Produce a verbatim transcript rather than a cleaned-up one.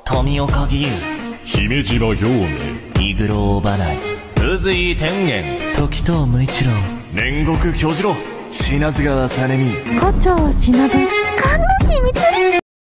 富岡義勇、 姫島陽明、 イグロ大場内、宇髄天元、時藤無一郎、 煉獄巨次郎、品津川実美、 胡蝶忍、神之内光。